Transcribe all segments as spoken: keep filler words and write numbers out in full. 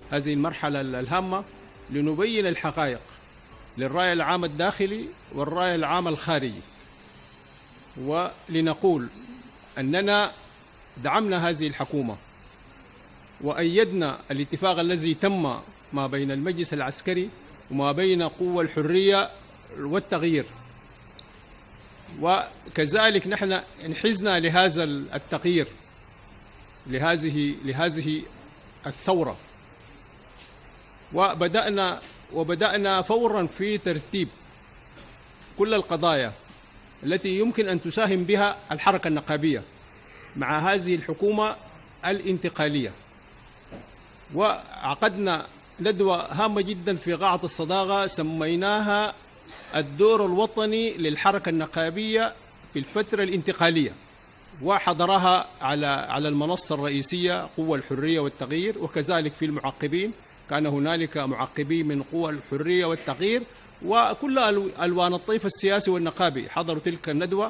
هذه المرحلة الهامة لنبين الحقائق للرأي العام الداخلي والرأي العام الخارجي، ولنقول أننا دعمنا هذه الحكومة وأيدنا الاتفاق الذي تم ما بين المجلس العسكري وما بين قوى الحرية والتغيير، وكذلك نحن انحزنا لهذا التغيير، لهذه لهذه الثورة، وبدأنا وبدأنا فورا في ترتيب كل القضايا التي يمكن أن تساهم بها الحركة النقابية مع هذه الحكومة الانتقالية. وعقدنا ندوة هامة جدا في قاعة الصداقة سميناها الدور الوطني للحركة النقابية في الفترة الانتقالية، وحضرها على على المنصة الرئيسية قوى الحرية والتغيير، وكذلك في المعقبين كان هنالك معقبين من قوى الحرية والتغيير، وكل ألوان الطيف السياسي والنقابي حضروا تلك الندوة،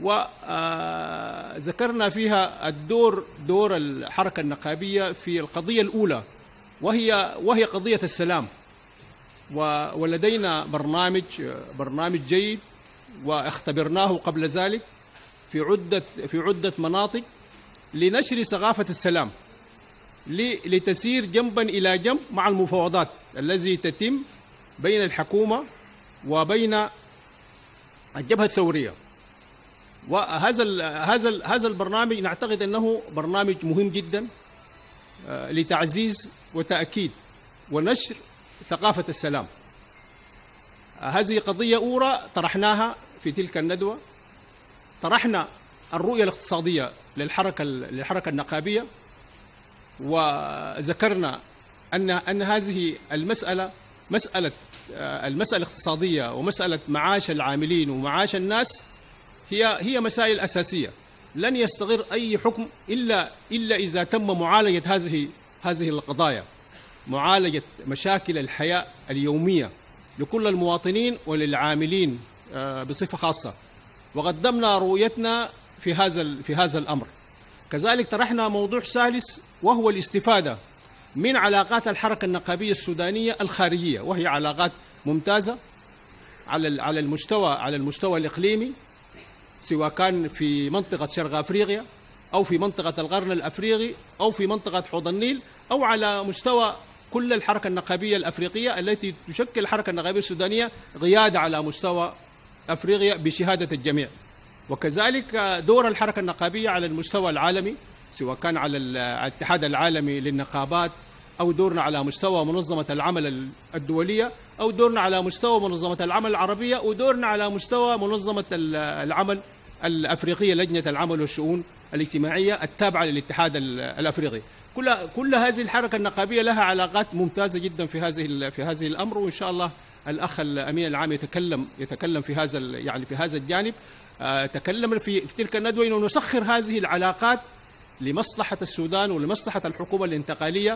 وذكرنا فيها الدور دور الحركة النقابية في القضية الأولى وهي وهي قضية السلام. ولدينا برنامج برنامج جيد واختبرناه قبل ذلك في عدة في عدة مناطق لنشر ثقافة السلام، لتسير جنبا إلى جنب مع المفاوضات التي تتم بين الحكومة وبين الجبهة الثورية. وهذا هذا هذا البرنامج نعتقد أنه برنامج مهم جدا لتعزيز وتأكيد ونشر ثقافة السلام. هذه قضية أولى طرحناها في تلك الندوة. طرحنا الرؤية الاقتصادية للحركة للحركة النقابية، وذكرنا أن أن هذه المسألة مسألة المسألة الاقتصادية ومسألة معاش العاملين ومعاش الناس هي هي مسائل أساسية لن يستقر أي حكم إلا إلا إذا تم معالجة هذه هذه القضايا، معالجة مشاكل الحياة اليومية لكل المواطنين وللعاملين بصفة خاصة. وقدمنا رؤيتنا في هذا في هذا الأمر. كذلك طرحنا موضوع ثالث وهو الاستفادة من علاقات الحركة النقابية السودانية الخارجية، وهي علاقات ممتازة على على المستوى على المستوى الإقليمي، سواء كان في منطقة شرق أفريقيا أو في منطقة القرن الأفريقي أو في منطقة حوض النيل أو على مستوى كل الحركة النقابية الأفريقية التي تشكل الحركة النقابية السودانية قيادة على مستوى أفريقيا بشهادة الجميع. وكذلك دور الحركة النقابية على المستوى العالمي، سواء كان على الاتحاد العالمي للنقابات أو دورنا على مستوى منظمة العمل الدولية أو دورنا على مستوى منظمة العمل العربية أو دورنا على مستوى منظمة العمل الأفريقية، لجنة العمل والشؤون الاجتماعية التابعة للاتحاد الأفريقي. كل كل هذه الحركة النقابية لها علاقات ممتازة جدا في هذه في هذه الأمر، وإن شاء الله الأخ الأمين العام يتكلم يتكلم في هذا يعني في هذا الجانب. تكلم في تلك الندوة إنه نسخر هذه العلاقات لمصلحة السودان ولمصلحة الحكومة الانتقالية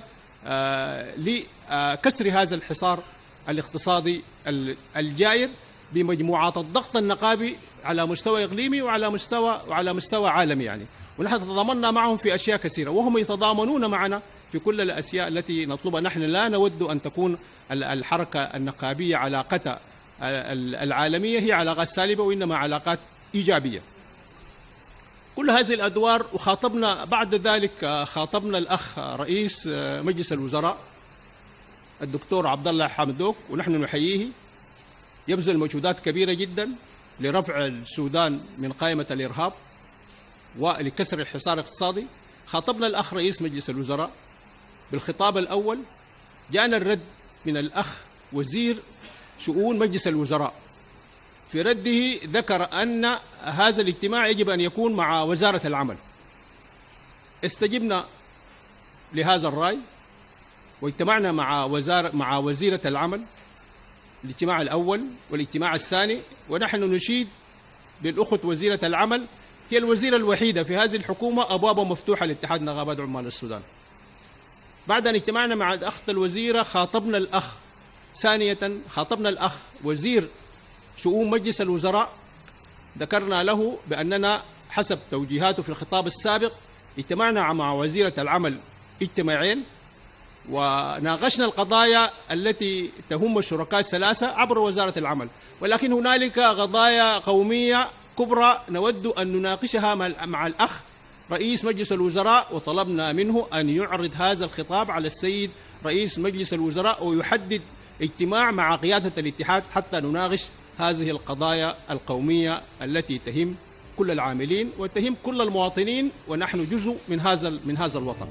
لكسر هذا الحصار الاقتصادي الجائر بمجموعات الضغط النقابي على مستوى إقليمي وعلى مستوى وعلى مستوى عالمي يعني. ونحن تضامننا معهم في أشياء كثيرة وهم يتضامنون معنا في كل الأشياء التي نطلبها. نحن لا نود أن تكون الحركة النقابية علاقتها العالمية هي علاقات سالبة، وإنما علاقات إيجابية. كل هذه الأدوار. وخاطبنا بعد ذلك خاطبنا الأخ رئيس مجلس الوزراء الدكتور عبد الله حمدوك، ونحن نحييه، يبذل مجهودات كبيرة جدا لرفع السودان من قائمة الإرهاب ولكسر الحصار الاقتصادي. خاطبنا الأخ رئيس مجلس الوزراء بالخطاب الأول، جاءنا الرد من الأخ وزير شؤون مجلس الوزراء. في رده ذكر أن هذا الاجتماع يجب أن يكون مع وزارة العمل. استجبنا لهذا الرأي واجتمعنا مع وزارة مع وزيرة العمل الاجتماع الأول والاجتماع الثاني، ونحن نشيد بالأخت وزيرة العمل هي الوزيرة الوحيدة في هذه الحكومة أبوابها مفتوحة لاتحاد نقابات عمال السودان. بعد أن اجتمعنا مع الأخت الوزيرة خاطبنا الأخ ثانية خاطبنا الأخ وزير شؤون مجلس الوزراء، ذكرنا له بأننا حسب توجيهاته في الخطاب السابق اجتمعنا مع وزيرة العمل اجتماعين وناقشنا القضايا التي تهم الشركاء الثلاثة عبر وزارة العمل، ولكن هنالك قضايا قومية كبرى نود أن نناقشها مع الأخ رئيس مجلس الوزراء، وطلبنا منه أن يعرض هذا الخطاب على السيد رئيس مجلس الوزراء ويحدد اجتماع مع قيادة الاتحاد حتى نناقش هذه القضايا القومية التي تهم كل العاملين وتهم كل المواطنين، ونحن جزء من هذا من هذا الوطن.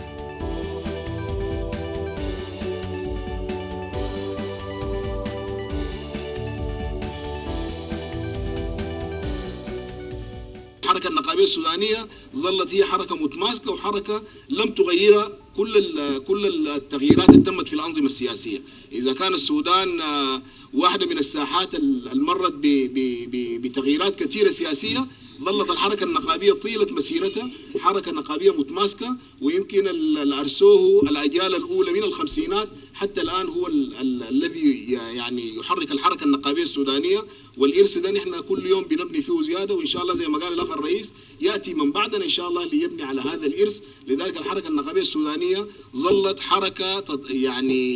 الحركة النقابية السودانية ظلت هي حركة متماسكة وحركة لم تغيرها كل كل التغييرات اللي تمت في الأنظمة السياسية. إذا كان السودان واحدة من الساحات اللي مرت بتغييرات كثيرة سياسية، ظلت الحركة النقابية طيلة مسيرتها حركة نقابية متماسكة، ويمكن اللي أرسوه الأجيال الأولى من الخمسينات حتى الآن هو ال ال الذي يعني يحرك الحركة النقابية السودانية. والإرث ده نحن كل يوم بنبني فيه زيادة، وإن شاء الله زي ما قال الأخ الرئيس يأتي من بعدنا إن شاء الله ليبني على هذا الإرث. لذلك الحركة النقابية السودانية ظلت حركة يعني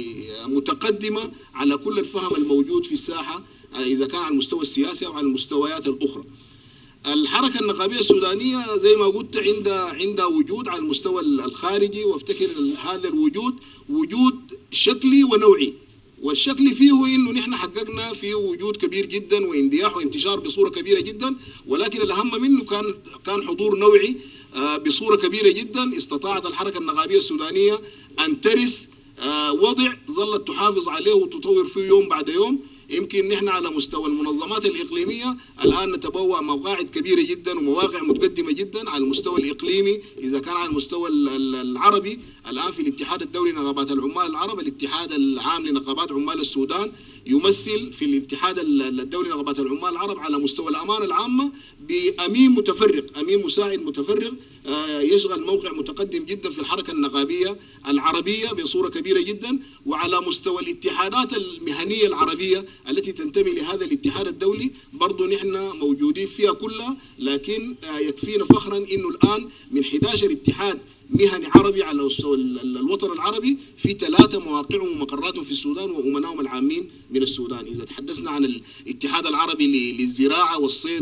متقدمة على كل الفهم الموجود في الساحة، إذا كان على المستوى السياسي أو على المستويات الأخرى. الحركة النقابية السودانية زي ما قلت عندها عندها وجود على المستوى الخارجي، وافتكر هذا الوجود وجود شكلي ونوعي. والشكل فيه انه نحن حققنا فيه وجود كبير جدا واندياح وانتشار بصوره كبيره جدا، ولكن الاهم منه كان كان حضور نوعي بصوره كبيره جدا. استطاعت الحركه النقابيه السودانيه ان ترث وضع ظلت تحافظ عليه وتطور فيه يوم بعد يوم. يمكن نحن على مستوى المنظمات الإقليمية الآن نتبوأ مقاعد كبيرة جدا ومواقع متقدمة جدا على المستوى الإقليمي. إذا كان على المستوى العربي الآن في الاتحاد الدولي لنقابات العمال العرب، الاتحاد العام لنقابات عمال السودان يمثل في الاتحاد الدولي لنقابات العمال العرب على مستوى الأمانة العامة بأمين متفرغ، أمين مساعد متفرغ يشغل موقع متقدم جدا في الحركة النقابية العربية بصورة كبيرة جدا. وعلى مستوى الاتحادات المهنية العربية التي تنتمي لهذا الاتحاد الدولي برضو نحن موجودين فيها كلها، لكن يكفينا فخرا انه الآن من أحد عشر اتحاد مهني عربي على مستوى الوطن العربي في ثلاثة مواقعهم ومقراتهم في السودان وأمنائهم العامين من السودان. إذا تحدثنا عن الاتحاد العربي للزراعة والصيد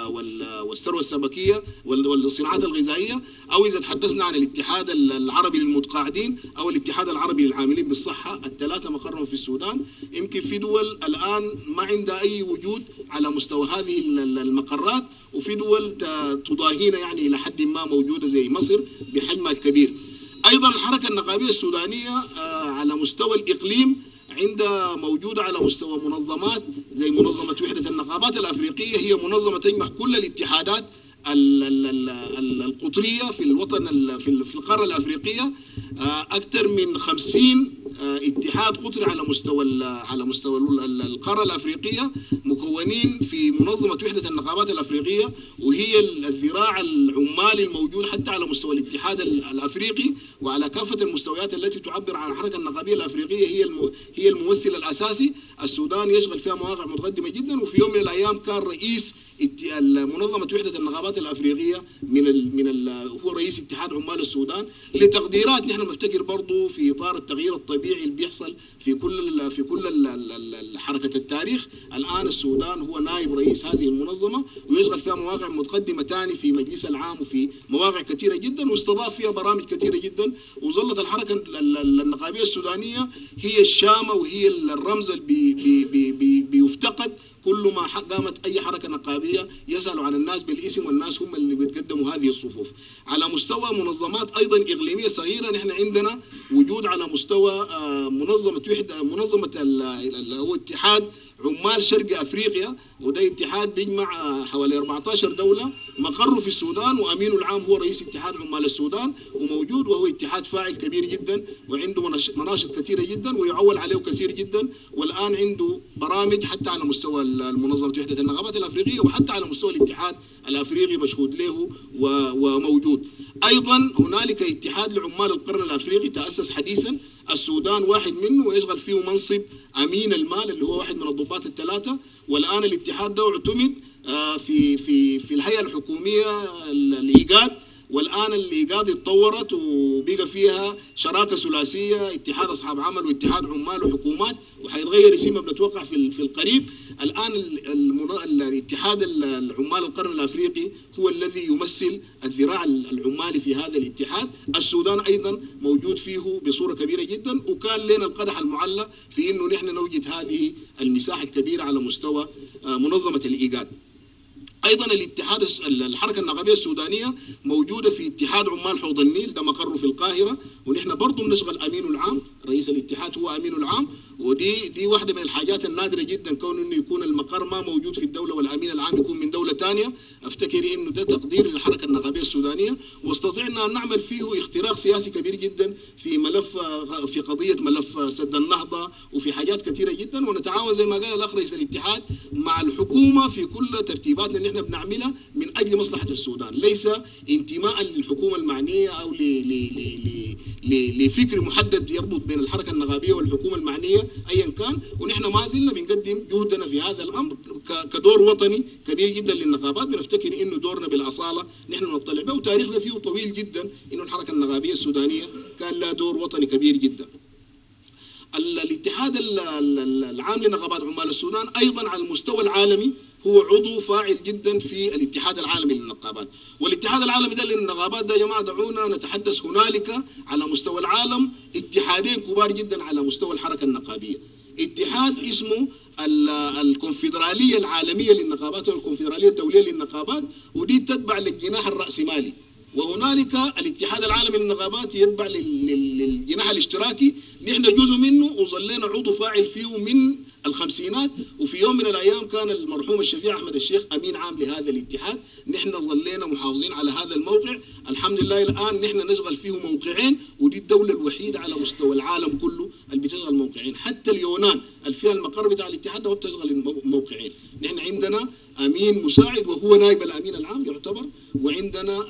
والثروة السمكية والصناعات الغذائية، أو إذا تحدثنا عن الاتحاد العربي للمتقاعدين أو الاتحاد العربي للعاملين بالصحة، الثلاثة مقرهم في السودان. يمكن في دول الآن ما عندها أي وجود على مستوى هذه المقرات، وفي دول تضاهينا يعني إلى حد ما موجودة زي مصر بحجمها الكبير. أيضا الحركة النقابية السودانية على مستوى الإقليم عندها موجودة على مستوى منظمات زي منظمة وحدة النقابات الأفريقية، هي منظمة تجمع كل الاتحادات القطرية في الوطن في القارة الأفريقية. أكثر من خمسين اتحاد قطري على مستوى على مستوى القارة الأفريقية مكونين في منظمة وحدة النقابات الأفريقية، وهي الذراع العمالي الموجود حتى على مستوى الاتحاد الأفريقي وعلى كافة المستويات التي تعبر عن الحركة النقابية الأفريقية. هي هي الممثل الأساسي. السودان يشغل فيها مواقع متقدمة جدا، وفي يوم من الأيام كان رئيس منظمة وحدة النقابات الأفريقية من ال من ال هو رئيس اتحاد عمال السودان. لتقديرات نحن نفتكر برضه في إطار التغيير الطبيعي اللي بيحصل في كل في كل حركة التاريخ، الآن السودان هو نائب رئيس هذه المنظمة ويشغل فيها مواقع متقدمة ثاني في مجلس العام وفي مواقع كثيرة جدا، واستضاف فيها برامج كثيرة جدا. وظلت الحركة النقابية السودانية هي الشامة وهي الرمز اللي بي بي بي بي بيفتقد كل ما قامت أي حركة نقابية يسألوا عن الناس بالاسم، والناس هم اللي بيتقدموا هذه الصفوف. على مستوى منظمات أيضا إقليمية صغيرة نحن عندنا وجود على مستوى منظمة وحدة منظمة هو اتحاد عمال شرق أفريقيا، وده اتحاد بيجمع حوالي أربعة عشر دولة مقره في السودان، وأمينه العام هو رئيس اتحاد عمال السودان وموجود، وهو اتحاد فاعل كبير جدا وعنده مناشط كثيرة جدا ويعول عليه كثير جدا. والآن عنده برامج حتى على مستوى المنظمة وحدة النقابات الأفريقية وحتى على مستوى الاتحاد الأفريقي مشهود له وموجود. أيضا هنالك اتحاد لعمال القرن الأفريقي تأسس حديثا، السودان واحد منه ويشغل فيه منصب أمين المال اللي هو واحد من الضباط الثلاثة. والآن الاتحاد ده اعتمد في في في الهيئة الحكومية الإيجاد والآن الإيجاد اتطورت وبقى فيها شراكة ثلاثية، اتحاد أصحاب عمل واتحاد عمال وحكومات، وحيتغير اسمها بنتوقع في في القريب. الآن الاتحاد العمال القرن الأفريقي هو الذي يمثل الذراع العمالي في هذا الاتحاد. السودان أيضا موجود فيه بصورة كبيرة جدا، وكان لنا القدح المعلى في إنه نحن نوجد هذه المساحة الكبيرة على مستوى منظمة الإيجاد. ايضا الاتحاد الحركه النقابيه السودانيه موجوده في اتحاد عمال حوض النيل، ده مقره في القاهره، ونحن برضه بنشغل امينه العام، رئيس الاتحاد هو امينه العام، ودي دي واحده من الحاجات النادره جدا كون انه يكون المقر ما موجود في الدوله والامين العام يكون من دوله ثانيه. افتكر انه ده تقدير للحركه النقابيه السودانيه، واستطعنا ان نعمل فيه اختراق سياسي كبير جدا في ملف في قضيه ملف سد النهضه وفي حاجات كثيره جدا، ونتعاون زي ما قال الاخ رئيس الاتحاد مع الحكومه في كل ترتيباتنا اللي احنا بنعملها من اجل مصلحه السودان، ليس انتماء للحكومه المعنيه او لفكر محدد يربط بين الحركه النقابيه والحكومه المعنيه ايا كان. ونحن ما زلنا بنقدم جهدنا في هذا الامر كدور وطني كبير جدا للنقابات. بنفتكر انه دورنا بالاصاله نحن نطلع به، وتاريخنا فيه طويل جدا، انه الحركه النقابيه السودانيه كان لها دور وطني كبير جدا. الاتحاد العام لنقابات عمال السودان ايضا على المستوى العالمي هو عضو فاعل جدا في الاتحاد العالمي للنقابات، والاتحاد العالمي ده للنقابات ده يا جماعه دعونا نتحدث هنالك على مستوى العالم اتحادين كبار جدا على مستوى الحركه النقابيه. اتحاد اسمه الكونفدراليه العالميه للنقابات او الكونفدراليه الدوليه للنقابات، ودي تتبع للجناح الراسمالي، وهنالك الاتحاد العالمي للنقابات يتبع للجناح الاشتراكي، نحن جزء منه وظلينا عضو فاعل فيه من الخمسينات، وفي يوم من الايام كان المرحوم الشفيع احمد الشيخ امين عام لهذا الاتحاد، نحن ظلينا محافظين على هذا الموقع. الحمد لله الان نحن نشغل فيه موقعين، ودي الدوله الوحيده على مستوى العالم كله اللي بتشغل موقعين، حتى اليونان اللي فيها المقر بتاع الاتحاد ده بتشغل موقعين. نحن عندنا امين مساعد وهو نائب الامين العام يعتبر، وعندنا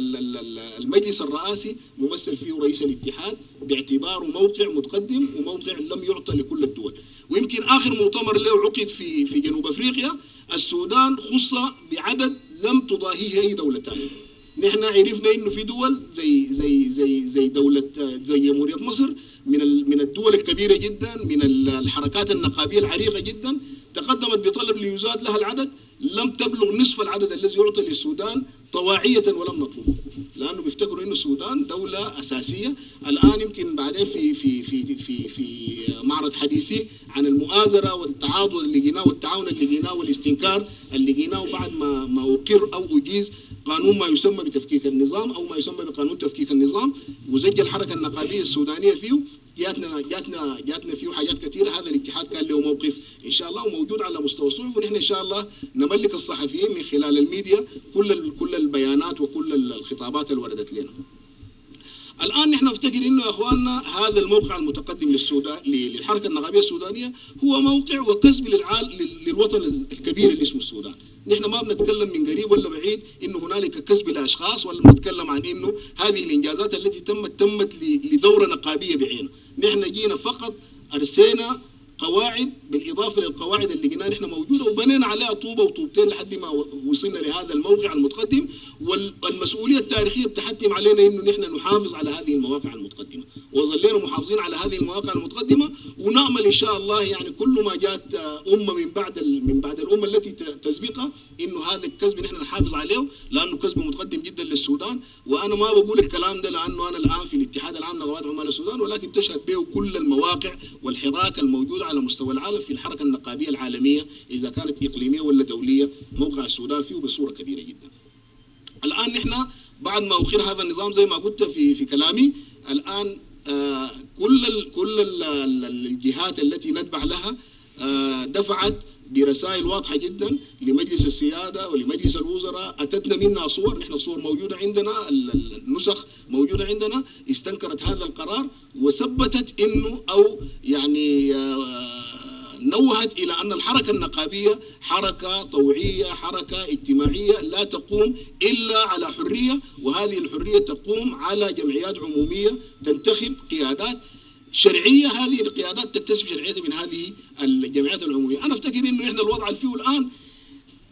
المجلس الرئاسي ممثل فيه رئيس الاتحاد باعتباره موقع متقدم وموقع لم يعطى لكل الدول. ويمكن اخر مؤتمر له عقد في في جنوب افريقيا السودان خص بعدد لم تضاهيه اي دوله ثانيه. نحن عرفنا انه في دول زي زي زي زي دوله زي جمهوريه مصر من من الدول الكبيره جدا، من الحركات النقابيه العريقه جدا، تقدمت بطلب ليزاد لها العدد، لم تبلغ نصف العدد الذي يعطى للسودان طواعيه ولم نطلبه، لانه بيفتكروا انه السودان دوله اساسيه. الان يمكن بعدين في في في في في معرض حديثي عن المؤازره والتعاضد اللي لقيناه والتعاون اللي لقيناه والاستنكار اللي لقيناه بعد ما ما اقر او اجيز قانون ما يسمى بتفكيك النظام او ما يسمى بقانون تفكيك النظام، وزج الحركه النقابيه السودانيه فيه. جاتنا جاتنا جاتنا فيه حاجات كثيره. هذا الاتحاد كان له موقف ان شاء الله وموجود على مستوى الصحف، ونحن ان شاء الله نملك الصحفيين من خلال الميديا كل كل البيانات وكل الخطابات اللي وردت لنا. الان نحن نفتكر انه يا اخواننا هذا الموقع المتقدم للسودان للحركه النقابيه السودانيه هو موقع وكسب للعال للوطن الكبير اللي اسمه السودان. نحن ما بنتكلم من قريب ولا بعيد انه هنالك كسب لاشخاص، ولا بنتكلم عن انه هذه الانجازات التي تمت تمت لدوره نقابيه بعينها. نحن جينا فقط ارسينا قواعد بالاضافه للقواعد اللي لقيناها نحن موجوده، وبنينا عليها طوبه وطوبتين لحد ما وصلنا لهذا الموقع المتقدم. والمسؤوليه التاريخيه بتحتم علينا انه نحن نحافظ على هذه المواقع المتقدمه، وظلينا محافظين على هذه المواقع المتقدمه، ونامل ان شاء الله يعني كل ما جات امه من بعد من بعد الامه التي تسبقها انه هذا الكسب نحن نحافظ عليه، لانه كسب متقدم جدا للسودان. وانا ما بقول الكلام ده لانه انا الان في الاتحاد العام لنقابات عمال السودان، ولكن تشهد به كل المواقع والحراك الموجوده على مستوى العالم في الحركه النقابيه العالميه، اذا كانت اقليميه ولا دوليه، موقع السودان فيه بصوره كبيره جدا. الان نحن بعد ما اخر هذا النظام زي ما قلت في في كلامي، الان آه كل ال كل ال الجهات التي نتبع لها آه دفعت برسائل واضحه جدا لمجلس السياده ولمجلس الوزراء، اتتنا منها صور، نحن الصور موجوده عندنا، النسخ موجوده عندنا، استنكرت هذا القرار وثبتت انه او يعني آه نوهت إلى أن الحركة النقابية حركة طوعية، حركة اجتماعية لا تقوم إلا على حرية، وهذه الحرية تقوم على جمعيات عمومية تنتخب قيادات شرعية، هذه القيادات تكتسب شرعية من هذه الجمعيات العمومية. أنا أفتكر إنه إحنا الوضع اللي فيه الآن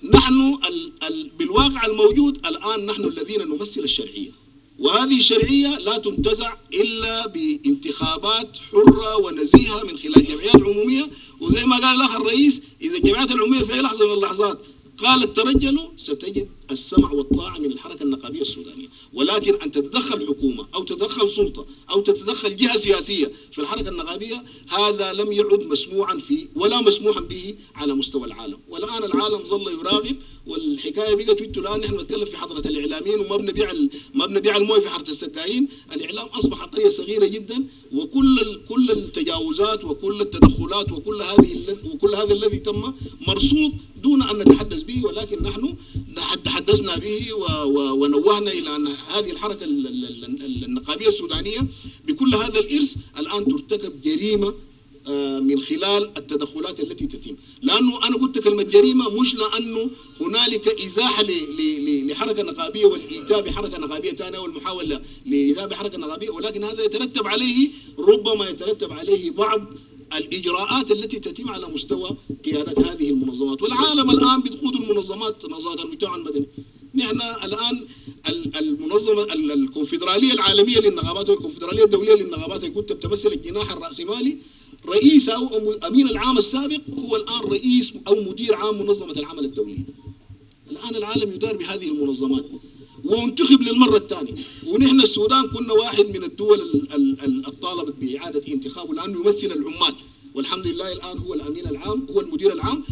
نحن ال ال بالواقع الموجود الآن نحن الذين نمثل الشرعية، وهذه الشرعية لا تنتزع إلا بانتخابات حرة ونزيهة من خلال جمعيات عمومية. وزي ما قال الأخ الرئيس، إذا الجمعيات العمومية في أي لحظة من اللحظات قالت ترجلوا ستجد السمع والطاعة من الحركة النقابية السودانية. ولكن أن تتدخل حكومة أو تتدخل سلطة أو تتدخل جهة سياسية في الحركة النقابية، هذا لم يعد مسموعا فيه ولا مسموحا به على مستوى العالم. والآن العالم ظل يراقب، والحكايه بقت انتوا الان نحن نتكلم في حضره الاعلاميين وما بنبيع ما بنبيع المويه في حاره السقايين. الاعلام اصبح قريه صغيره جدا، وكل كل التجاوزات وكل التدخلات وكل هذه وكل هذا الذي تم مرصود دون ان نتحدث به، ولكن نحن تحدثنا به ونوهنا الى ان هذه الحركه النقابيه السودانيه بكل هذا الارث الان ترتكب جريمه من خلال التدخلات التي تتم. لانه انا قلت كلمه جريمه مش لانه هنالك ازاحه لحركه نقابيه والايتاء بحركه نقابيه ثانيه والمحاوله لايتاء بحركه نقابيه، ولكن هذا يترتب عليه ربما يترتب عليه بعض الاجراءات التي تتم على مستوى قياده هذه المنظمات. والعالم الان بتقود المنظمات منظمات المجتمع المدني. نحن الان المنظمه الكونفدراليه العالميه للنقابات والكونفدراليه الدوليه للنقابات اللي كنت بتمثل الجناح الراسمالي، رئيسها او امين العام السابق هو الان رئيس او مدير عام منظمه العمل الدوليه. الان العالم يدار بهذه المنظمات وانتخب للمره الثانيه، ونحن السودان كنا واحد من الدول الطالبت باعاده انتخابه لانه يمثل العمال، والحمد لله الان هو الامين العام هو المدير العام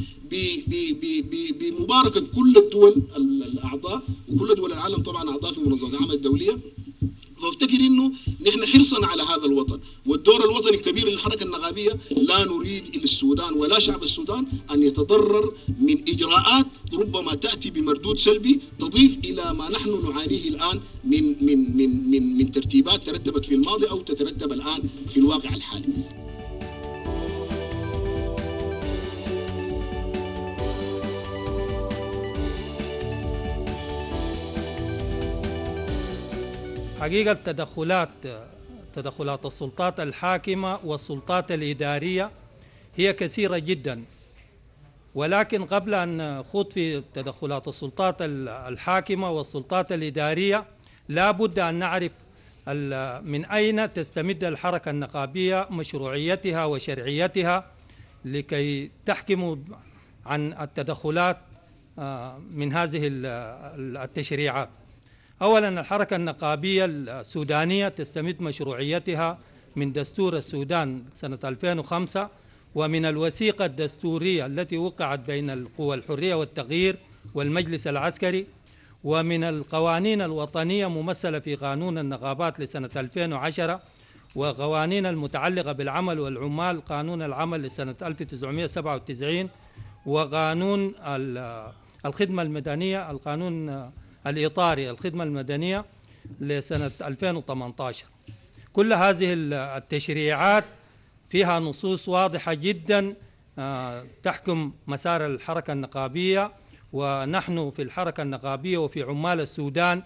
بمباركه كل الدول الاعضاء وكل دول العالم طبعا اعضاء في منظمه العمل الدوليه. فافتكر انه نحن حرصا على هذا الوطن والدور الوطني الكبير للحركه النقابيه، لا نريد للسودان ولا شعب السودان ان يتضرر من اجراءات ربما تاتي بمردود سلبي تضيف الى ما نحن نعانيه الان من من من من, من ترتيبات ترتبت في الماضي او تترتب الان في الواقع الحالي. حقيقة تدخلات تدخلات السلطات الحاكمة والسلطات الإدارية هي كثيرة جدا، ولكن قبل أن نخوض في تدخلات السلطات الحاكمة والسلطات الإدارية لا بد أن نعرف من أين تستمد الحركة النقابية مشروعيتها وشرعيتها لكي تحكم عن التدخلات من هذه التشريعات. أولا، الحركة النقابية السودانية تستمد مشروعيتها من دستور السودان سنة ألفين وخمسة ومن الوثيقة الدستورية التي وقعت بين القوى الحرية والتغيير والمجلس العسكري، ومن القوانين الوطنية ممثلة في قانون النقابات لسنة ألفين وعشرة وقوانين المتعلقة بالعمل والعمال، قانون العمل لسنة ألف وتسعمائة وسبعة وتسعين وقانون الخدمة المدنية القانون الإطاري الخدمة المدنية لسنة ألفين وثمانية عشر. كل هذه التشريعات فيها نصوص واضحة جدا تحكم مسار الحركة النقابية، ونحن في الحركة النقابية وفي عمال السودان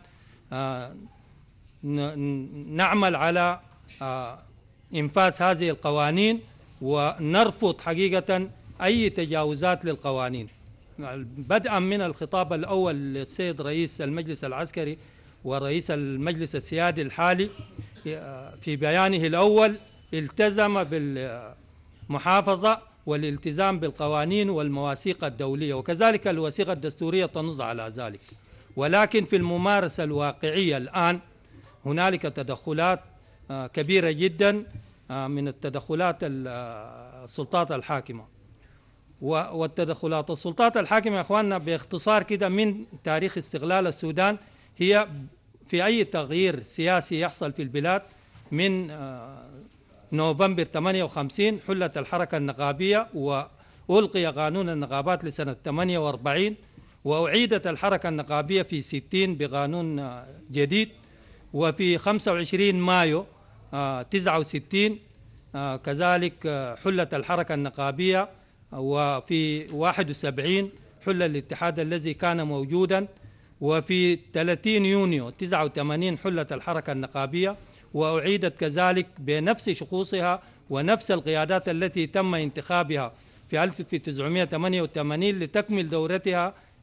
نعمل على إنفاذ هذه القوانين ونرفض حقيقة أي تجاوزات للقوانين، بدءا من الخطاب الأول للسيد رئيس المجلس العسكري ورئيس المجلس السيادي الحالي. في بيانه الأول التزم بالمحافظة والالتزام بالقوانين والمواثيق الدولية، وكذلك الوثيقة الدستورية تنص على ذلك. ولكن في الممارسة الواقعية الآن هنالك تدخلات كبيرة جدا من التدخلات السلطات الحاكمة. والتدخلات السلطات الحاكمة يا اخواننا باختصار كده من تاريخ استقلال السودان هي في اي تغيير سياسي يحصل في البلاد. من نوفمبر ثمانية وخمسين حلت الحركة النقابية وألقي قانون النقابات لسنة ثمانية وأربعين، وأعيدت الحركة النقابية في ستين بقانون جديد، وفي خمسة وعشرين مايو تسعة وستين كذلك حلت الحركة النقابية، وفي واحد وسبعين حل الاتحاد الذي كان موجودا، وفي ثلاثين يونيو تسعة وثمانين حلت الحركة النقابية وأعيدت كذلك بنفس شخوصها ونفس القيادات التي تم انتخابها في ألف وتسعمائة وثمانية وثمانين لتكمل دورتها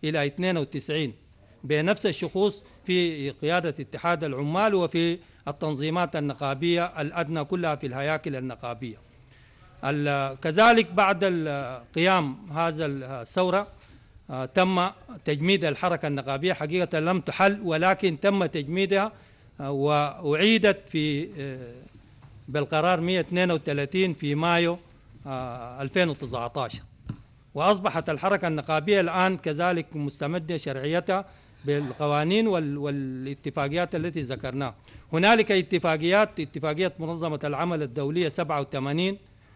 إلى اثنين وتسعين بنفس الشخوص في قيادة اتحاد العمال وفي التنظيمات النقابية الأدنى كلها في الهياكل النقابية. كذلك بعد قيام هذا الثورة تم تجميد الحركة النقابية، حقيقة لم تحل ولكن تم تجميدها وأعيدت في بالقرار مئة واثنين وثلاثين في مايو ألفين وتسعة عشر، وأصبحت الحركة النقابية الآن كذلك مستمدة شرعيتها بالقوانين والاتفاقيات التي ذكرناها. هنالك اتفاقيات، اتفاقية منظمة العمل الدولية سبعة وثمانين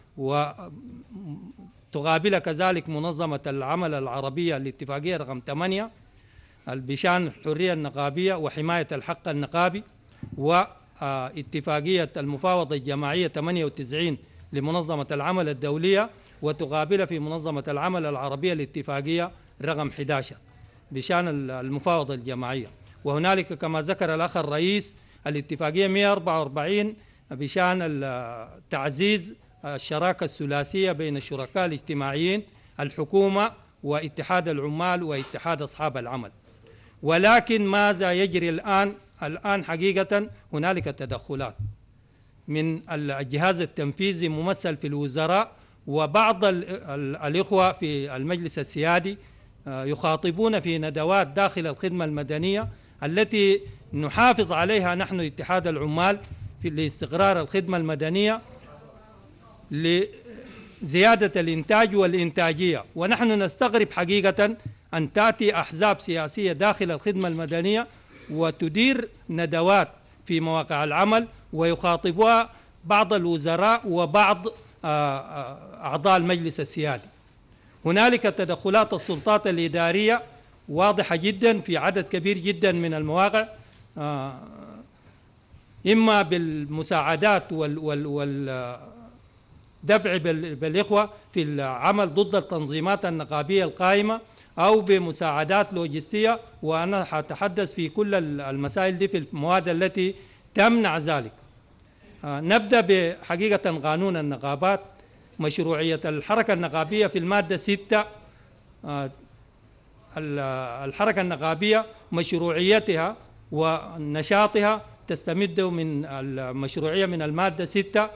وتقابل كذلك منظمة العمل العربية الاتفاقية رقم ثمانية بشأن الحرية النقابية وحماية الحق النقابي، واتفاقية المفاوضة الجماعية ثمانية وتسعين لمنظمة العمل الدولية، وتقابل في منظمة العمل العربية الاتفاقية رقم أحد عشر بشأن المفاوضة الجماعية. وهنالك كما ذكر الأخ الرئيس الاتفاقية مئة وأربعة وأربعين بشأن تعزيز الشراكة الثلاثية بين الشركاء الاجتماعيين، الحكومة واتحاد العمال واتحاد أصحاب العمل. ولكن ماذا يجري الآن؟ الآن حقيقة هنالك تدخلات من الجهاز التنفيذي ممثل في الوزراء وبعض الإخوة في المجلس السيادي يخاطبون في ندوات داخل الخدمة المدنية التي نحافظ عليها نحن اتحاد العمال في لاستقرار الخدمة المدنية لزيادة الإنتاج والإنتاجية. ونحن نستغرب حقيقة أن تأتي أحزاب سياسية داخل الخدمة المدنية وتدير ندوات في مواقع العمل ويخاطبها بعض الوزراء وبعض أعضاء المجلس السيادي. هنالك تدخلات السلطات الإدارية واضحة جدا في عدد كبير جدا من المواقع، إما بالمساعدات والدفع بالإخوة في العمل ضد التنظيمات النقابية القائمة أو بمساعدات لوجستية، وأنا حتحدث في كل المسائل دي في المواد التي تمنع ذلك. نبدأ بحقيقة قانون النقابات. مشروعية الحركة النقابية في المادة ستة، الحركة النقابية مشروعيتها ونشاطها تستمد من المشروعية من المادة ستة،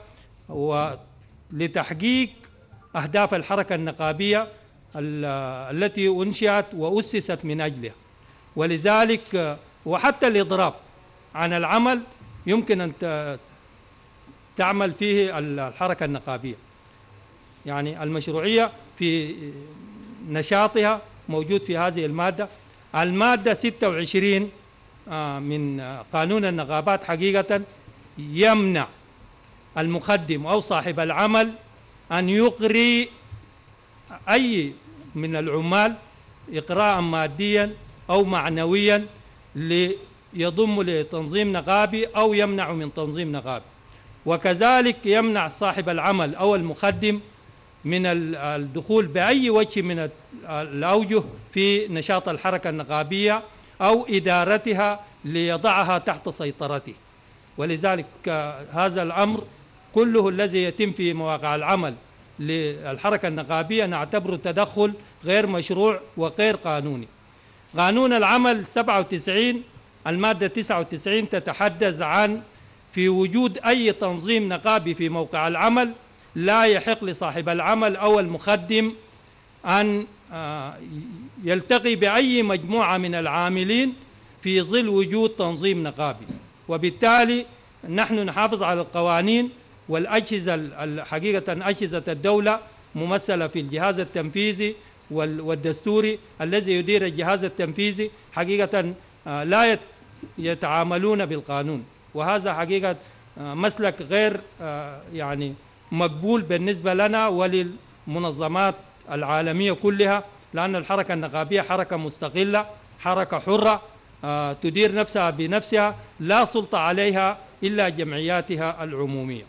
ولتحقيق أهداف الحركة النقابية التي أنشئت وأسست من أجلها. ولذلك وحتى الإضراب عن العمل يمكن أن تعمل فيه الحركة النقابية، يعني المشروعية في نشاطها موجود في هذه المادة. المادة ستة وعشرين من قانون النقابات حقيقة يمنع المخدم أو صاحب العمل أن يقري أي من العمال إقراء ماديا أو معنويا ليضم لتنظيم نقابي أو يمنع من تنظيم نقابي. وكذلك يمنع صاحب العمل أو المخدم من الدخول بأي وجه من الأوجه في نشاط الحركة النقابية أو إدارتها ليضعها تحت سيطرته. ولذلك هذا الأمر كله الذي يتم في مواقع العمل للحركة النقابية نعتبره تدخل غير مشروع وغير قانوني. قانون العمل سبعة وتسعين المادة تسعة وتسعين تتحدث عن في وجود أي تنظيم نقابي في موقع العمل لا يحق لصاحب العمل أو المخدم أن يلتقي بأي مجموعة من العاملين في ظل وجود تنظيم نقابي. وبالتالي نحن نحافظ على القوانين والأجهزة، حقيقة أجهزة الدولة ممثلة في الجهاز التنفيذي والدستوري الذي يدير الجهاز التنفيذي حقيقة لا يتعاملون بالقانون، وهذا حقيقة مسلك غير يعني مقبول بالنسبة لنا وللمنظمات العالمية كلها، لأن الحركة النقابية حركة مستقلة، حركة حرة تدير نفسها بنفسها، لا سلطة عليها إلا جمعياتها العمومية.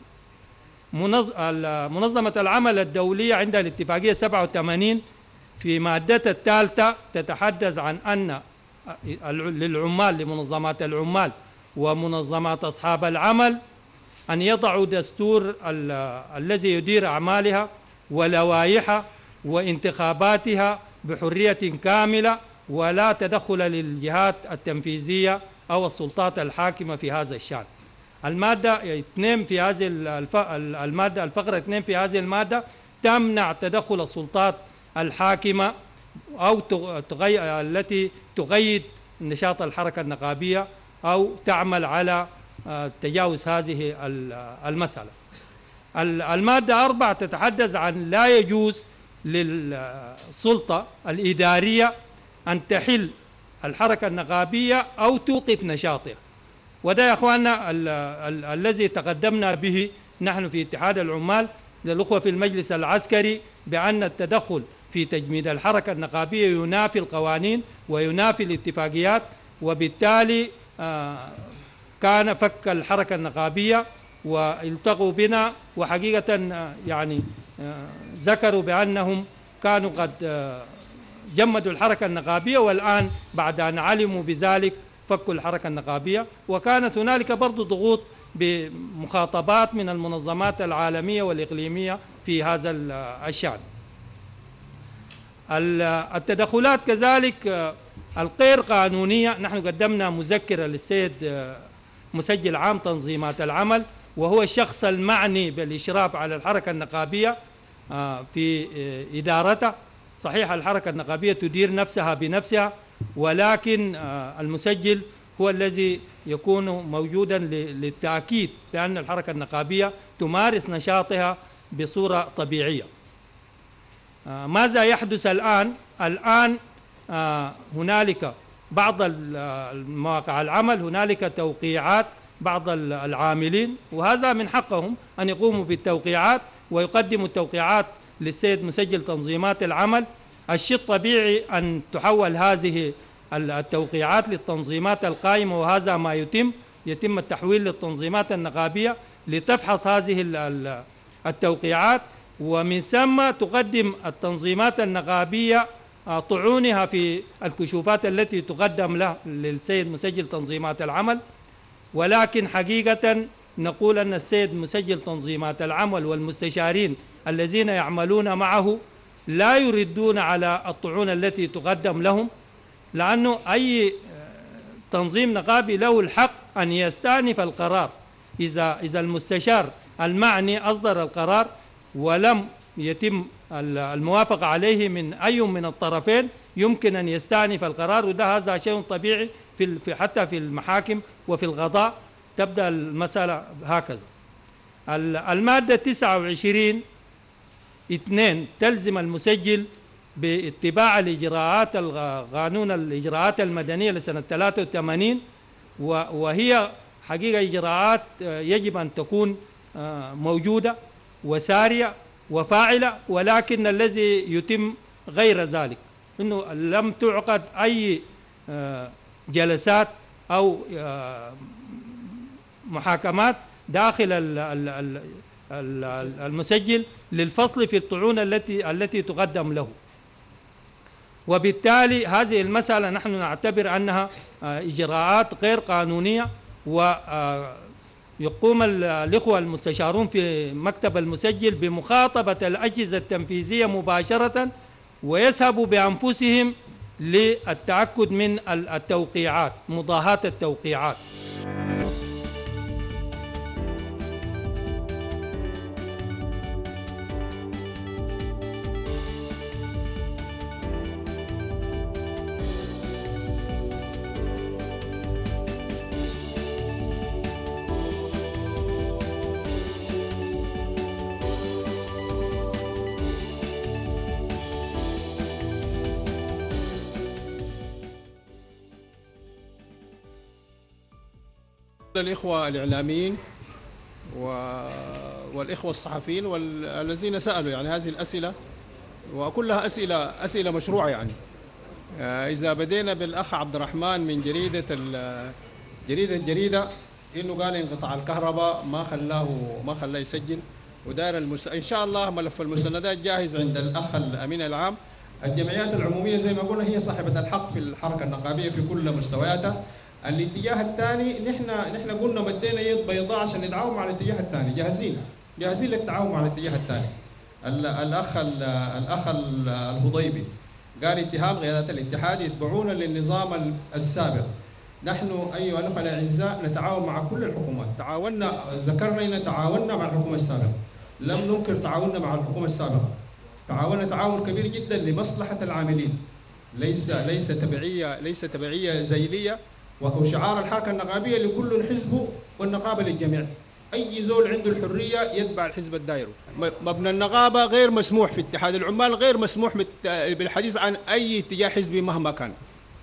منظمة العمل الدولية عندها الاتفاقية سبعة وثمانين في مادتها الثالثة تتحدث عن أن للعمال لمنظمات العمال ومنظمات أصحاب العمل أن يضعوا دستور الذي يدير أعمالها ولوائحها وانتخاباتها بحرية كاملة ولا تدخل للجهات التنفيذية أو السلطات الحاكمة في هذا الشأن. المادة اثنين في هذه الف... المادة الفقرة اثنين في هذه المادة تمنع تدخل السلطات الحاكمة أو تغي... التي تقيد نشاط الحركة النقابية أو تعمل على تجاوز هذه المسألة. المادة أربعة تتحدث عن لا يجوز للسلطة الإدارية أن تحل الحركة النقابية أو توقف نشاطها. وده يا أخواننا ال ال الذي تقدمنا به نحن في اتحاد العمال للأخوة في المجلس العسكري، بأن التدخل في تجميد الحركة النقابية ينافي القوانين وينافي الاتفاقيات، وبالتالي آه كان فك الحركة النقابية والتقوا بنا، وحقيقة آه يعني آه ذكروا بأنهم كانوا قد آه جمدوا الحركة النقابية، والآن بعد أن علموا بذلك فكوا الحركة النقابية. وكانت هنالك برضو ضغوط بمخاطبات من المنظمات العالمية والإقليمية في هذا الشأن. التدخلات كذلك الغير قانونية، نحن قدمنا مذكرة للسيد مسجل عام تنظيمات العمل، وهو الشخص المعني بالإشراف على الحركة النقابية في إدارته. صحيح الحركة النقابية تدير نفسها بنفسها، ولكن المسجل هو الذي يكون موجودا للتأكيد بأن الحركة النقابية تمارس نشاطها بصورة طبيعية. ماذا يحدث الآن؟ الآن هنالك بعض المواقع العمل هنالك توقيعات بعض العاملين، وهذا من حقهم أن يقوموا بالتوقيعات ويقدموا التوقيعات للسيد مسجل تنظيمات العمل. الشيء الطبيعي أن تحول هذه التوقيعات للتنظيمات القائمة، وهذا ما يتم يتم التحويل للتنظيمات النقابية لتفحص هذه التوقيعات، ومن ثم تقدم التنظيمات النقابية طعونها في الكشوفات التي تقدم له للسيد مسجل تنظيمات العمل. ولكن حقيقة نقول أن السيد مسجل تنظيمات العمل والمستشارين الذين يعملون معه لا يردون على الطعون التي تقدم لهم، لأنه أي تنظيم نقابي له الحق أن يستأنف القرار. إذا إذا المستشار المعني أصدر القرار ولم يتم الموافقة عليه من أي من الطرفين، يمكن أن يستأنف القرار، وده هذا شيء طبيعي في حتى في المحاكم وفي القضاء تبدأ المسألة هكذا. المادة تسعة وعشرين اثنين تلزم المسجل باتباع الإجراءات قانون الإجراءات المدنية لسنة ثلاثة وثمانين، وهي حقيقة إجراءات يجب أن تكون موجودة وسارية وفاعلة، ولكن الذي يتم غير ذلك، إنه لم تعقد أي جلسات أو محاكمات داخل المسجل للفصل في الطعون التي التي تقدم له. وبالتالي هذه المسألة نحن نعتبر أنها إجراءات غير قانونية، ويقوم الإخوة المستشارون في مكتب المسجل بمخاطبة الأجهزة التنفيذية مباشرة، ويذهبوا بأنفسهم للتأكد من التوقيعات، مضاهاة التوقيعات. الإخوة الإعلاميين والإخوة الصحفيين والذين سألوا يعني هذه الأسئلة، وكلها أسئلة أسئلة مشروعة. يعني إذا بدينا بالأخ عبد الرحمن من جريدة جريدة الجريدة إنه قال انقطاع الكهرباء ما خلاه ما خلاه يسجل، وداير المس... إن شاء الله ملف المستندات جاهز عند الأخ الأمين العام. الجمعيات العمومية زي ما قلنا هي صاحبة الحق في الحركة النقابية في كل مستوياتها. الاتجاه الثاني نحن نحن قلنا مدينا يد بيضاء عشان نتعاون مع الاتجاه الثاني، جاهزين جاهزين للتعاون مع الاتجاه الثاني. الاخ الاخ الهضيبي قال اتهام قيادة الاتحاد يتبعون للنظام السابق. نحن أيها الأخوة الأعزاء نتعاون مع كل الحكومات، تعاوننا ذكرنا أن تعاوننا مع الحكومة السابقة، لم ننكر تعاوننا مع الحكومة السابقة، تعاوننا تعاون كبير جدا لمصلحة العاملين، ليس ليس تبعية ليس تبعية زيلية. وهو شعار الحركة النقابية لكل حزب والنقابة للجميع. أي زول عنده الحرية يتبع الحزب الداير. مبنى النقابة غير مسموح في اتحاد العمال، غير مسموح بالحديث عن أي اتجاه حزبي مهما كان.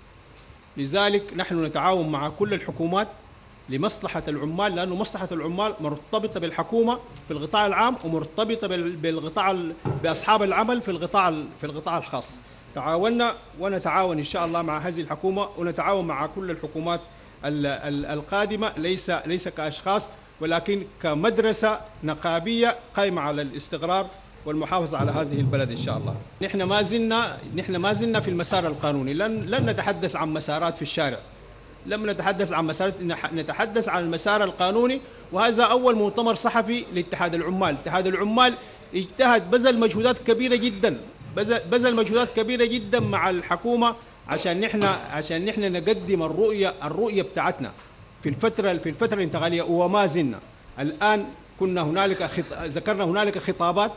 لذلك نحن نتعاون مع كل الحكومات لمصلحة العمال، لأنه مصلحة العمال مرتبطة بالحكومة في القطاع العام ومرتبطة بالقطاع بأصحاب العمل في القطاع في القطاع الخاص. تعاوننا ونتعاون إن شاء الله مع هذه الحكومة ونتعاون مع كل الحكومات القادمة، ليس ليس كأشخاص ولكن كمدرسة نقابية قائمة على الاستقرار والمحافظة على هذه البلد إن شاء الله. نحن ما زلنا نحن ما زلنا في المسار القانوني، لن لن نتحدث عن مسارات في الشارع، لم نتحدث عن مسارات، نتحدث عن المسار القانوني. وهذا أول مؤتمر صحفي لاتحاد العمال. اتحاد العمال اجتهد، بذل مجهودات كبيرة جدا، بذل مجهودات كبيرة جدا مع الحكومة عشان نحن عشان نحن نقدم الرؤية الرؤية بتاعتنا في الفترة في الفترة الانتقالية. وما زلنا الآن كنا هنالك خط... ذكرنا هنالك خطابات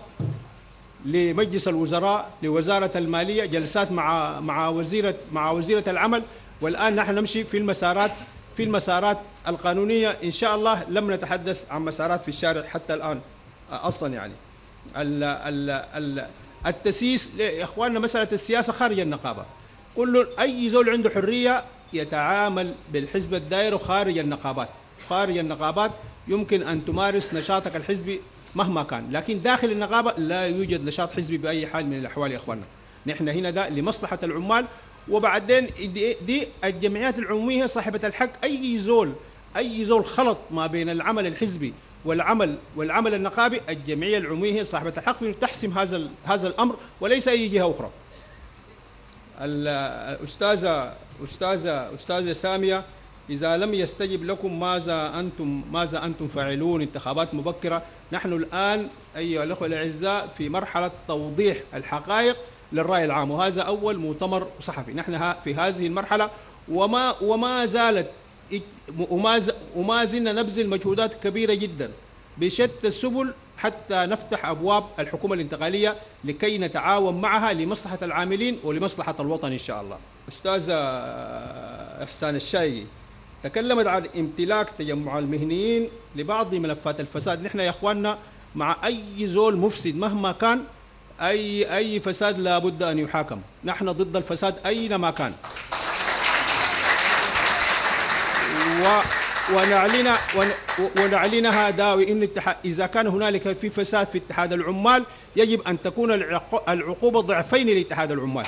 لمجلس الوزراء، لوزارة المالية، جلسات مع مع وزيرة مع وزيرة العمل، والآن نحن نمشي في المسارات في المسارات القانونية إن شاء الله. لم نتحدث عن مسارات في الشارع حتى الآن أصلا. يعني ال ال ال التسييس يا إخواننا، مسألة السياسة خارج النقابة. كل أي زول عنده حرية يتعامل بالحزب الدائري خارج النقابات. خارج النقابات يمكن أن تمارس نشاطك الحزبي مهما كان، لكن داخل النقابة لا يوجد نشاط حزبي بأي حال من الأحوال يا إخواننا. نحن هنا ده لمصلحة العمال. وبعدين دي, دي الجمعيات العمومية صاحبة الحق. أي زول أي زول خلط ما بين العمل الحزبي والعمل والعمل النقابي، الجمعية العمومية هي صاحبة الحق في تحسم هذا هذا الأمر وليس أي جهة أخرى. الأستاذة أستاذة أستاذة سامية، إذا لم يستجب لكم ماذا أنتم ماذا أنتم فاعلون؟ انتخابات مبكرة. نحن الآن أيها الأخوة الأعزاء في مرحلة توضيح الحقائق للرأي العام، وهذا أول مؤتمر صحفي. نحن في هذه المرحلة وما وما زالت وما زلنا نبذل مجهودات كبيرة جدا بشتى السبل حتى نفتح أبواب الحكومة الانتقالية لكي نتعاون معها لمصلحة العاملين ولمصلحة الوطن إن شاء الله. أستاذة إحسان الشايقي تكلمت عن امتلاك تجمع المهنيين لبعض ملفات الفساد. نحن يا إخواننا مع أي زول مفسد مهما كان، أي أي فساد لابد أن يحاكم. نحن ضد الفساد أينما كان. و ونعلن ونعلنها داوي ان اذا كان هنالك في فساد في اتحاد العمال يجب ان تكون العقوبه ضعفين لاتحاد العمال.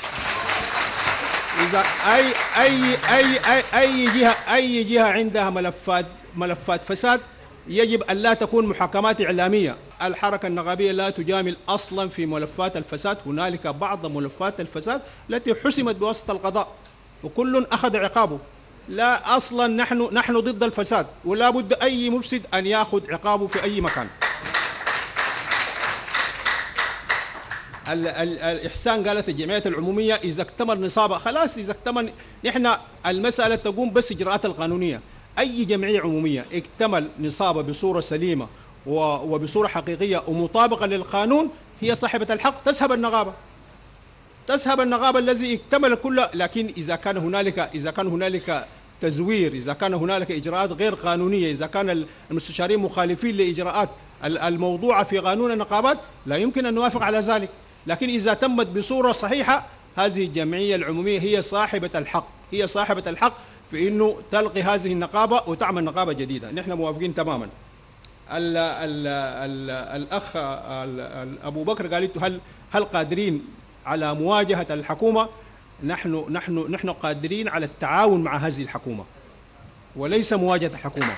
اذا اي اي اي اي, أي جهه اي جهه عندها ملفات ملفات فساد يجب ان لا تكون محاكمات اعلاميه. الحركه النقابيه لا تجامل اصلا في ملفات الفساد. هنالك بعض ملفات الفساد التي حسمت بواسطه القضاء وكل اخذ عقابه. لا اصلا نحن نحن ضد الفساد، ولا بد اي مفسد ان ياخذ عقابه في اي مكان. ال ال الاحسان قالت الجمعيات العموميه اذا اكتمل نصابها خلاص. اذا اكتمل، نحن المساله تقوم بس اجراءات القانونيه. اي جمعيه عموميه اكتمل نصابها بصوره سليمه وبصوره حقيقيه ومطابقه للقانون هي صاحبه الحق تسحب النقابه. تسحب النقابه الذي اكتمل كله. لكن اذا كان هنالك اذا كان هنالك تزوير، إذا كان هنالك إجراءات غير قانونية، إذا كان المستشارين مخالفين لإجراءات الموضوعة في قانون النقابات، لا يمكن أن نوافق على ذلك. لكن إذا تمت بصورة صحيحة، هذه الجمعية العمومية هي صاحبة الحق، هي صاحبة الحق في أنه تلغي هذه النقابة وتعمل نقابة جديدة. نحن موافقين تماما. ال ال ال الأخ ال أبو بكر قال هل هل قادرين على مواجهة الحكومة؟ نحن نحن نحن قادرين على التعاون مع هذه الحكومة وليس مواجهة الحكومة.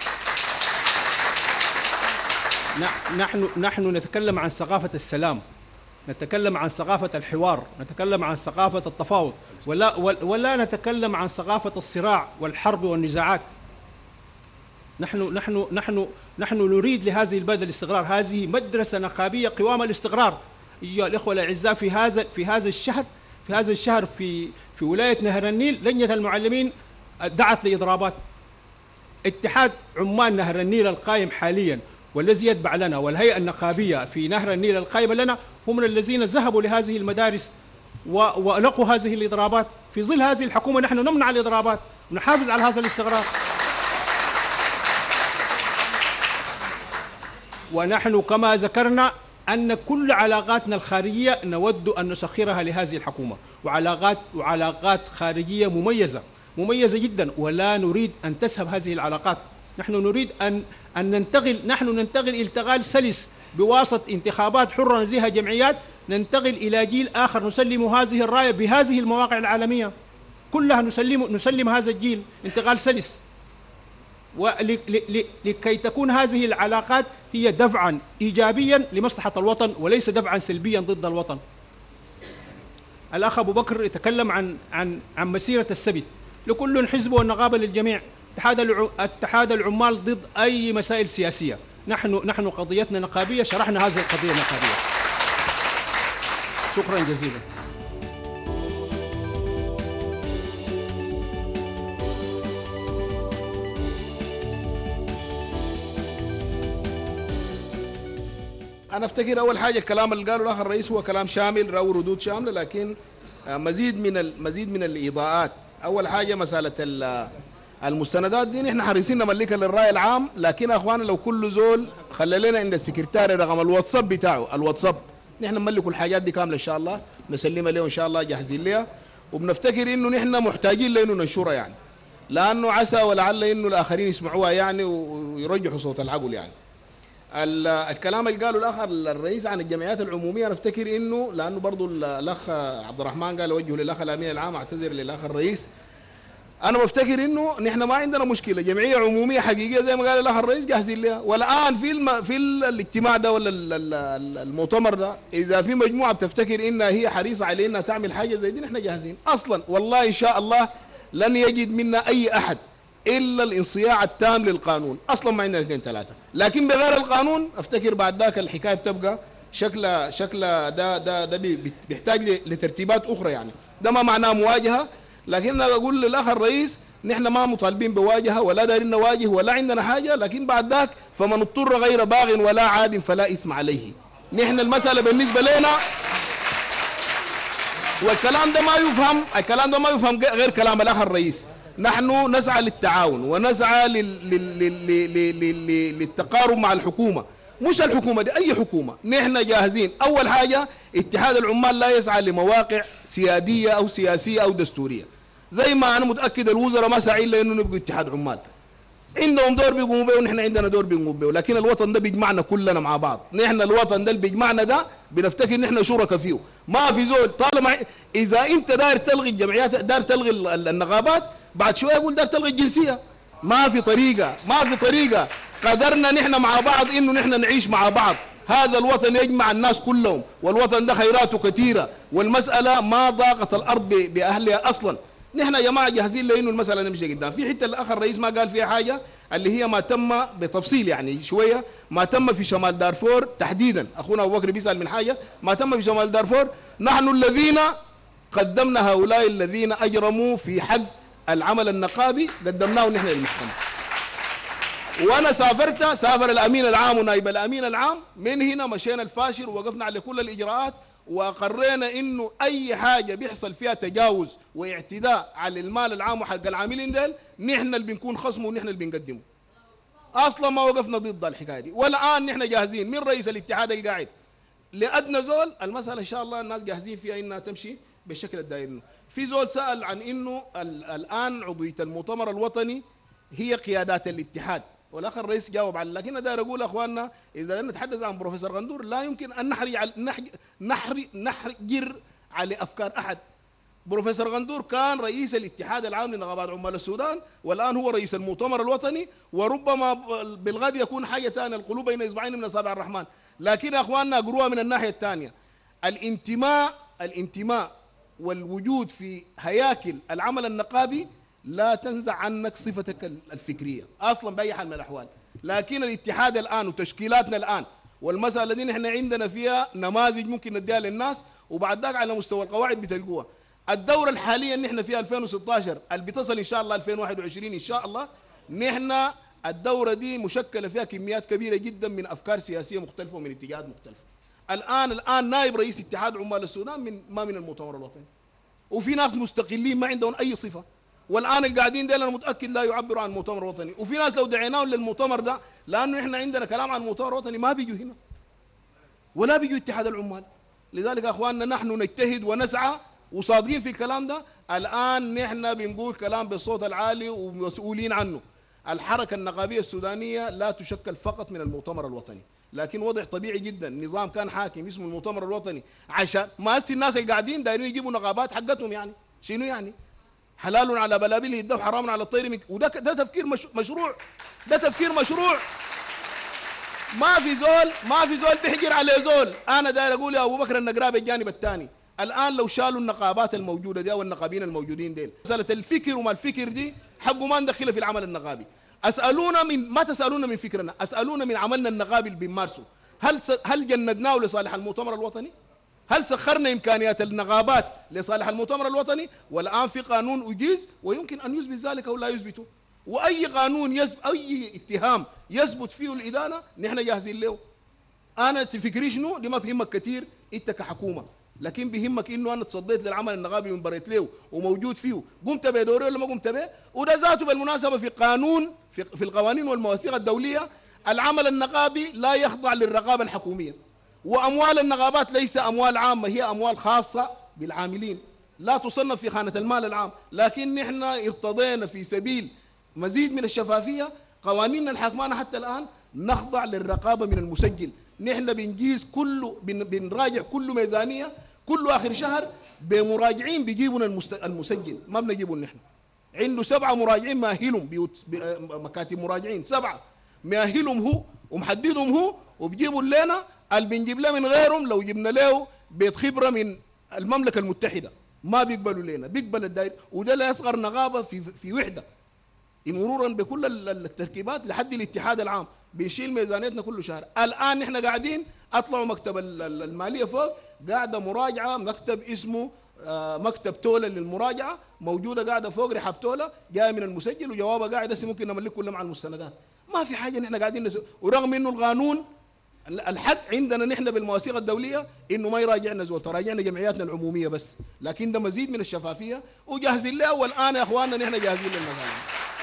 نحن نحن نتكلم عن ثقافة السلام، نتكلم عن ثقافة الحوار، نتكلم عن ثقافة التفاوض، ولا ولا نتكلم عن ثقافة الصراع والحرب والنزاعات. نحن نحن نحن نحن نريد لهذه البلد الاستقرار. هذه مدرسة نقابية قوام الاستقرار. أيها الإخوة الأعزاء، في هذا في هذا الشهر في هذا الشهر في في ولاية نهر النيل لجنة المعلمين دعت لإضرابات. اتحاد عمال نهر النيل القائم حاليا والذي يتبع لنا والهيئة النقابية في نهر النيل القائمة لنا هم الذين ذهبوا لهذه المدارس ولقوا هذه الإضرابات. في ظل هذه الحكومة نحن نمنع الإضرابات ونحافظ على هذا الاستقرار. ونحن كما ذكرنا أن كل علاقاتنا الخارجية نود أن نسخرها لهذه الحكومة، وعلاقات وعلاقات خارجية مميزة مميزة جدا، ولا نريد أن تذهب هذه العلاقات. نحن نريد أن أن ننتقل نحن ننتقل انتقال سلس بواسطة انتخابات حرة نزيهة جمعيات، ننتقل إلى جيل آخر نسلم هذه الراية بهذه المواقع العالمية كلها، نسلم نسلم هذا الجيل انتقال سلس، ولكي تكون هذه العلاقات هي دفعا إيجابيا لمصلحة الوطن وليس دفعا سلبيا ضد الوطن. الأخ أبو بكر يتكلم عن عن عن مسيرة السبت، لكل حزب والنقابة للجميع. اتحاد اتحاد العمال ضد أي مسائل سياسية، نحن نحن قضيتنا نقابية، شرحنا هذه القضية النقابية. شكرا جزيلا. أنا أفتكر أول حاجة الكلام اللي قاله الأخ الرئيس هو كلام شامل أو ردود شاملة، لكن مزيد من المزيد من الإضاءات. أول حاجة مسألة المستندات دي نحن حريصين نملكها للرأي العام، لكن أخوانا لو كل زول خلي لنا عند السكرتاري رقم الواتساب بتاعه، الواتساب نحن نملكوا الحاجات دي كاملة إن شاء الله، نسلمها له إن شاء الله جاهزين لها، وبنفتكر إنه نحن محتاجين لإنه ننشرها يعني، لأنه عسى ولعل إنه الآخرين يسمعوها يعني ويرجحوا صوت العقل يعني. الكلام اللي قاله الاخ الرئيس عن الجمعيات العموميه انا افتكر انه لانه برضه الاخ عبد الرحمن قال اوجه للاخ الامين العام، اعتذر للاخ الرئيس. انا بفتكر انه نحن ما عندنا مشكله، جمعيه عموميه حقيقيه زي ما قال الاخ الرئيس جاهزين لها. والان في الم... في الاجتماع ده ولا المؤتمر ده اذا في مجموعه بتفتكر انها هي حريصه على انها تعمل حاجه زي دي نحن جاهزين اصلا، والله ان شاء الله لن يجد منا اي احد الا الانصياع التام للقانون، اصلا ما عندنا اثنين ثلاثه، لكن بغير القانون افتكر بعد ذاك الحكايه بتبقى شكلها شكلها ده ده ده بيحتاج لترتيبات اخرى يعني. ده ما معناه مواجهه، لكن انا اقول للاخ الرئيس نحن ما مطالبين بواجهه ولا دايرين نواجه ولا عندنا حاجه، لكن بعد ذاك فمن اضطر غير باغ ولا عاد فلا اثم عليه. نحن المساله بالنسبه لنا والكلام ده ما يفهم، الكلام ده ما يفهم غير كلام الاخ الرئيس. نحن نسعى للتعاون ونسعى لل... لل... لل... لل... للتقارب مع الحكومة، مش الحكومة دي أي حكومة، نحن جاهزين. أول حاجة اتحاد العمال لا يسعى لمواقع سيادية أو سياسية أو دستورية، زي ما أنا متأكد الوزراء ما ساعين لأنه نبقوا اتحاد عمال، عندهم دور بيقوموا به ونحن عندنا دور بيقوموا به، لكن الوطن ده بيجمعنا كلنا مع بعض. نحن الوطن ده اللي بيجمعنا ده بنفتكر نحن شركاء فيه، ما في زول طالما إذا أنت داير تلغي الجمعيات داير تلغي النقابات بعد شويه يقول دار تلغي الجنسيه. ما في طريقه ما في طريقه قدرنا نحن مع بعض انه نحن نعيش مع بعض. هذا الوطن يجمع الناس كلهم، والوطن ده خيراته كثيره، والمساله ما ضاقت الارض باهلها اصلا. نحن يا جماعه جاهزين لانه المساله نمشي قدام. في حته الاخ الرئيس ما قال فيها حاجه اللي هي ما تم بتفصيل يعني شويه، ما تم في شمال دارفور تحديدا. اخونا ابو بكر بيسال من حاجه ما تم في شمال دارفور، نحن الذين قدمنا هؤلاء الذين اجرموا في حق العمل النقابي قدمناه نحن للمحكمة. وانا سافرت سافر الامين العام ونائب الامين العام، من هنا مشينا الفاشر ووقفنا على كل الاجراءات واقرينا انه اي حاجه بيحصل فيها تجاوز واعتداء على المال العام وحق العاملين ديل نحن اللي بنكون خصمه ونحن اللي بنقدمه. اصلا ما وقفنا ضد الحكايه دي، والان نحن جاهزين من رئيس الاتحاد القاعد لادنى زول. المساله ان شاء الله الناس جاهزين فيها انها تمشي بالشكل الداير. في زول سأل عن انه الان عضوية المؤتمر الوطني هي قيادات الاتحاد، والاخ الرئيس جاوب على، لكن انا داير اقول اخواننا اذا نتحدث عن بروفيسور غندور لا يمكن ان نحري على نحري نحجر على افكار احد. بروفيسور غندور كان رئيس الاتحاد العام لنقابات عمال السودان، والان هو رئيس المؤتمر الوطني، وربما بالغد يكون حاجه ثانيه، القلوب بين اصبعين من اصابع الرحمن. لكن يا اخواننا اقروها من الناحيه الثانيه، الانتماء الانتماء والوجود في هياكل العمل النقابي لا تنزع عنك صفتك الفكرية أصلا بأي حال من الأحوال. لكن الاتحاد الآن وتشكيلاتنا الآن والمسألة دي نحن عندنا فيها نماذج ممكن نديها للناس، وبعد ذاك على مستوى القواعد بتلقوها. الدوره الحاليه اللي احنا فيها ألفين وستة عشر اللي بتصل ان شاء الله ألفين وواحد وعشرين ان شاء الله، نحن الدوره دي مشكله فيها كميات كبيره جدا من افكار سياسيه مختلفه ومن اتجاهات مختلفه. الان الان نائب رئيس اتحاد عمال السودان من ما من المؤتمر الوطني، وفي ناس مستقلين ما عندهم اي صفه، والان القاعدين ديل انا متاكد لا يعبروا عن المؤتمر الوطني، وفي ناس لو دعيناهم للمؤتمر ده لانه احنا عندنا كلام عن المؤتمر الوطني ما بيجوا هنا ولا بيجوا اتحاد العمال. لذلك يا اخواننا نحن نجتهد ونسعى وصادقين في الكلام ده. الان نحن بنقول كلام بالصوت العالي ومسؤولين عنه. الحركه النقابيه السودانيه لا تشكل فقط من المؤتمر الوطني، لكن وضع طبيعي جدا. نظام كان حاكم اسمه المؤتمر الوطني عشان ما هسي الناس اللي قاعدين دايرين يجيبوا نقابات حقتهم، يعني شنو يعني؟ حلال على بلابله يده وحرام على الطير، وده ده تفكير مش مشروع، ده تفكير مشروع. ما في زول ما في زول بيحجر على زول. انا داير اقول يا ابو بكر النقرابي الجانب الثاني، الان لو شالوا النقابات الموجوده دي او النقابين الموجودين ديل، مساله الفكر وما الفكر دي حقه ما ندخلها في العمل النقابي. اسالونا من ما تسالونا من فكرنا، اسالونا من عملنا النقابي اللي بنمارسه. هل هل جندناه لصالح المؤتمر الوطني؟ هل سخرنا امكانيات النقابات لصالح المؤتمر الوطني؟ والان في قانون اجيز ويمكن ان يثبت ذلك او لا يثبته، واي قانون يثبت اي اتهام يثبت فيه الادانه نحن جاهزين له. انا تفكري شنو؟ دي ما بيهمك كثير انت كحكومه، لكن بيهمك انه انا تصديت للعمل النقابي وانبريت له وموجود فيه، قمت بدوري ولا ما قمت به؟ وده ذاته بالمناسبه في قانون في, في القوانين والمواثيق الدوليه العمل النقابي لا يخضع للرقابه الحكوميه، واموال النقابات ليس اموال عامه، هي اموال خاصه بالعاملين لا تصنف في خانه المال العام. لكن نحن ارتضينا في سبيل مزيد من الشفافيه قوانيننا الحاكمانه حتى الان نخضع للرقابه من المسجل. نحن بنجيز كله بن بنراجع كل ميزانيه كل اخر شهر بمراجعين بيجيبون المسجل، ما بنجيبون نحن. عنده سبعه مراجعين ماهلهم مكاتب مراجعين سبعه ماهلهم هو ومحددهم هو، وبيجيبوا لنا اللي بنجيب له من غيرهم. لو جبنا له بيت خبره من المملكه المتحده ما بيقبلوا لنا، بيقبل الداير، وده لا يصغر نقابه في في وحده مرورا بكل التركيبات لحد الاتحاد العام بيشيل ميزانيتنا كل شهر. الان نحن قاعدين اطلعوا مكتب الماليه فوق قاعده مراجعه، مكتب اسمه مكتب توله للمراجعه موجوده قاعده فوق رحاب توله جايه من المسجل وجوابها قاعد هسه ممكن نملك كلها مع المستندات. ما في حاجه نحن قاعدين نسوي، ورغم انه القانون الحق عندنا نحن بالمواثيق الدوليه انه ما يراجعنا زول، تراجعنا جمعياتنا العموميه بس، لكن ده مزيد من الشفافيه وجاهزين له. والان يا اخواننا نحن جاهزين للمسائل.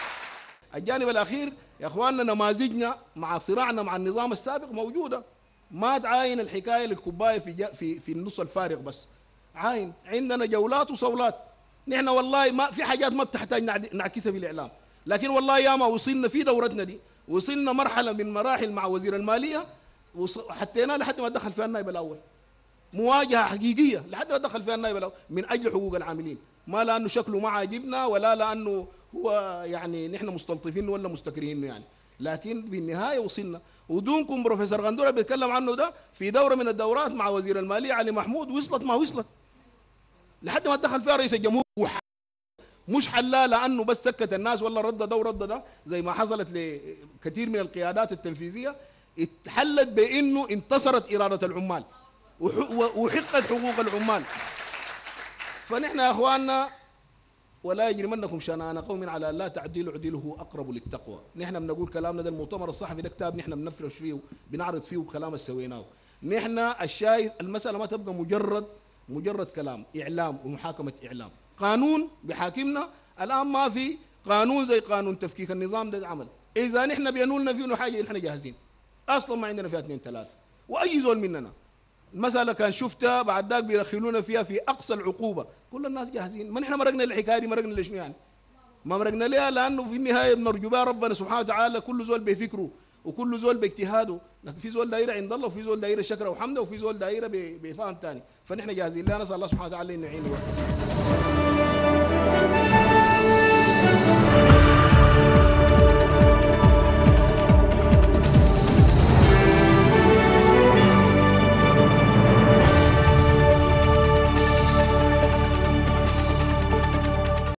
الجانب الاخير يا اخواننا نماذجنا مع صراعنا مع النظام السابق موجوده، ما تعاين الحكايه للكوبايه في في في النص الفارغ بس، عاين عندنا جولات وصولات. نحن والله ما في حاجات ما بتحتاج نعكسها في الاعلام، لكن والله ياما وصلنا في دورتنا دي، وصلنا مرحله من مراحل مع وزير الماليه وحطينا لحد ما دخل فيها النائب الاول، مواجهه حقيقيه لحد ما دخل فيها النائب الاول من اجل حقوق العاملين، ما لانه شكله ما عاجبنا ولا لانه هو يعني نحن مستلطفينه ولا مستكرهينه يعني، لكن في النهايه وصلنا. ودونكم بروفيسور غندوره بيتكلم عنه ده في دوره من الدورات مع وزير الماليه علي محمود، وصلت ما وصلت لحد ما دخل فيها رئيس الجمهوريه، مش حلاه لانه بس سكت الناس ولا رد ده ورد ده زي ما حصلت لكثير من القيادات التنفيذيه، اتحلت بانه انتصرت اراده العمال وحقت حقوق العمال. فنحن يا اخواننا ولا يجرمنكم شنآن قوم على لا تعدلوا اعدلوا اقرب للتقوى. نحن بنقول كلامنا ده، المؤتمر الصحفي ده كتاب نحن بنفرش فيه بنعرض فيه كلام اللي سويناه. نحن الشايف المساله ما تبقى مجرد مجرد كلام اعلام ومحاكمه اعلام، قانون بحاكمنا. الان ما في قانون زي قانون تفكيك النظام ده عمل، اذا نحن بينولنا فيه حاجه نحن جاهزين، اصلا ما عندنا فيها اثنين ثلاثه. واي زول مننا المساله كان شفتها بعد ذاك بيدخلونا فيها في اقصى العقوبه، كل الناس جاهزين. ما نحن مرقنا الحكايه دي، مرقنا ليش يعني؟ ما مرقنا ليها لانه في النهايه بنرجو بها ربنا سبحانه وتعالى، كل زول بفكره وكل زول باجتهاده، لكن في زول دايره عند الله وفي زول دايره شكره وحمده وفي زول دايره بفهم ثاني، فنحن جاهزين لها. نسال الله سبحانه وتعالى انه يعيننا.